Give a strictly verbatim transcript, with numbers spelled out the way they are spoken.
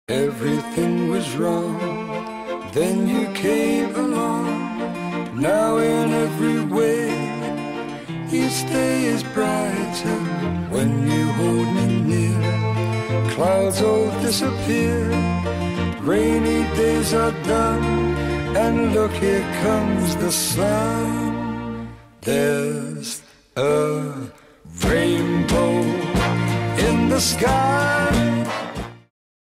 Everything was wrong, then you came along. Now in every way, each day is brighter when you hold me near. Clouds all disappear, rainy days are done, and look, here comes the sun. There's a rainbow in the sky